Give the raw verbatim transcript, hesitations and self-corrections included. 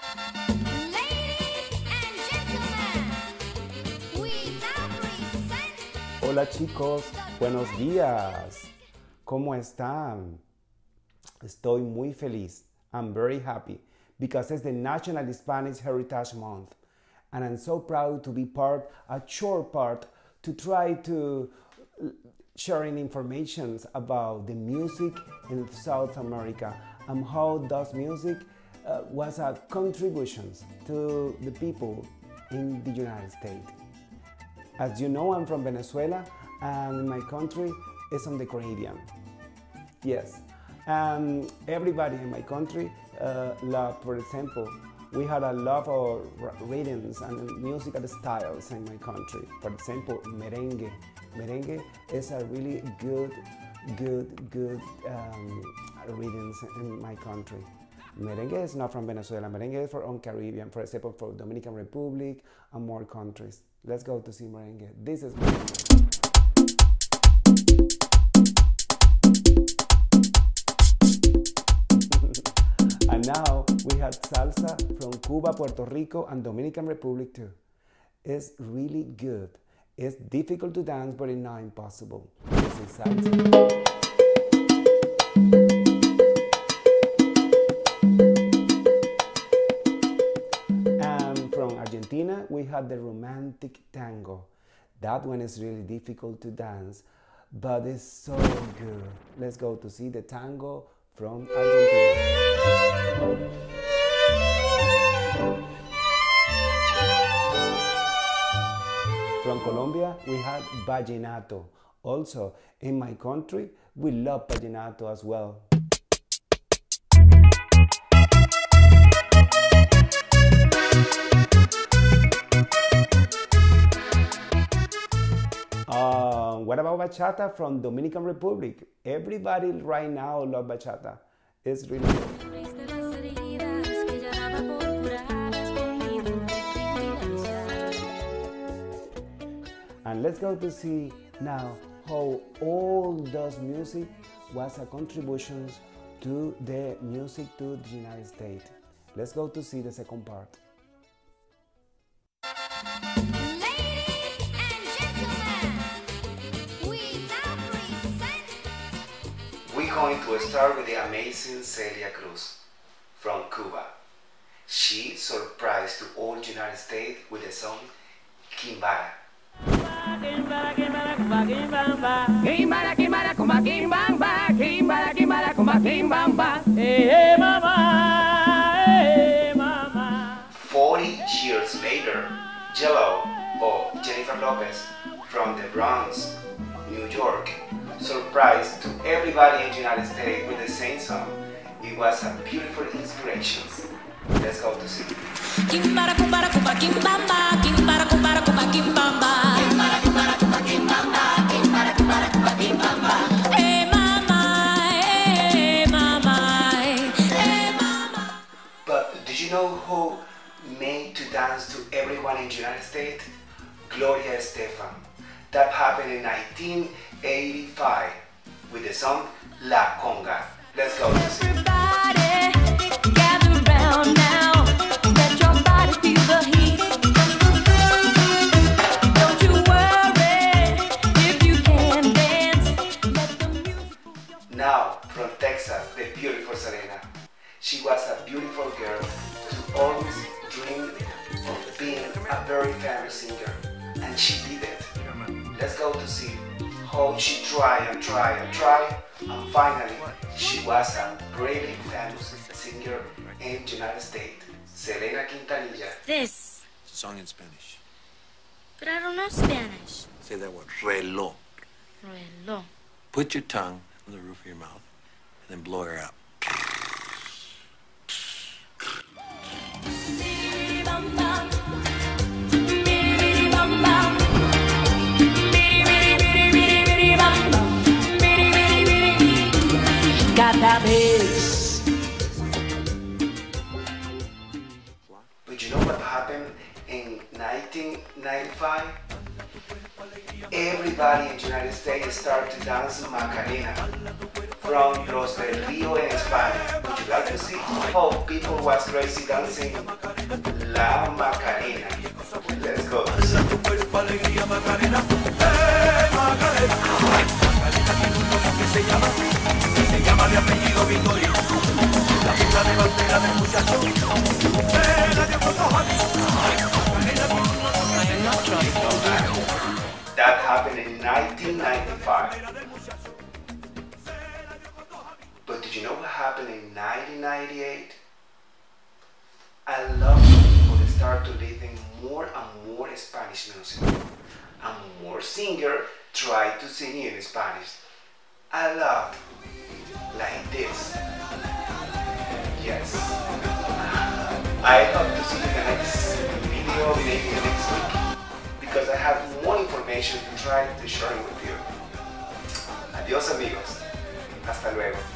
Hola chicos, buenos días. ¿Cómo están? Estoy muy feliz. I'm very happy because it's the National Hispanic Heritage Month. And I'm so proud to be part, a short part, to try to sharing information about the music in South America and how those music uh, was a contribution to the people in the United States. As you know, I'm from Venezuela and my country is on the Caribbean. Yes, um, everybody in my country uh, love, for example, we had a lot of rhythms and musical styles in my country. For example, merengue. Merengue is a really good, good, good um, rhythms in my country. Merengue is not from Venezuela. Merengue is from Caribbean, for example, for Dominican Republic and more countries. Let's go to see merengue. This is merengue. And now we have salsa from Cuba, Puerto Rico, and Dominican Republic too. It's really good. It's difficult to dance, but it's not impossible. This is salsa. And from Argentina, we have the romantic tango. That one is really difficult to dance, but it's so good. Let's go to see the tango from Argentina. From Colombia, we have vallenato. Also, in my country, we love vallenato as well. Uh, what about bachata from Dominican Republic? Everybody right now loves bachata. It's really good. And let's go to see now how all those music was a contribution to the music to the United States. Let's go to see the second part. We're going to start with the amazing Celia Cruz from Cuba. She surprised to all the United States with the song Quimbara. Forty years later, Jello or Jennifer Lopez from the Bronx, New York, surprised to everybody in the United States with the same song. It was a beautiful inspiration. Let's go to see. Kimbara kumbara kumba kimbamba, kimbara kumbara kumba kimbamba, kimbara kumbara kumba kimbamba, kimbara kumbara kumba kimbamba. Hey mama, hey mama, hey mama. But did you know who made to dance to everyone in the United States? Gloria Estefan. That happened in nineteen eighty-five with the song La Conga. Let's go to see. Everybody gather round now. Let your body feel the heat. Don't you worry if you can dance. Let the music move your... Now from Texas, the beautiful Selena. She was a beautiful girl who always dreamed of being a very famous singer, and she did it. Let's go to see how she tried and tried and tried, and finally she was a really famous singer in the United States, Selena Quintanilla. This. It's a song in Spanish. But I don't know Spanish. Say that word, reloj. Reloj. Put your tongue on the roof of your mouth and then blow her out. Cada vez. But you know what happened in nineteen ninety-five? Everybody in the United States started to dance Macarena. from Los del Rio in España. Would you like to see how people was crazy dancing La Macarena? Let's go. That happened in nineteen ninety-five. But did you know what happened in nineteen ninety-eight? A lot of people start to listen more and more Spanish music. And more singers try to sing in Spanish. A lot. Like this. Yes. I hope to see you in the next video, maybe next week. Because I have more information to try to share with you. Adiós amigos. Hasta luego.